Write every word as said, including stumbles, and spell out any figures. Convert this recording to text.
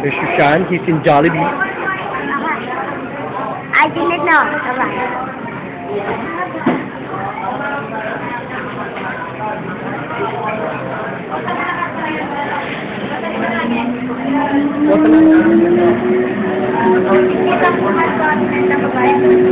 There's Shushan. He's in Jollibee. I didn't know. Alright. What the? Hindi lang po mas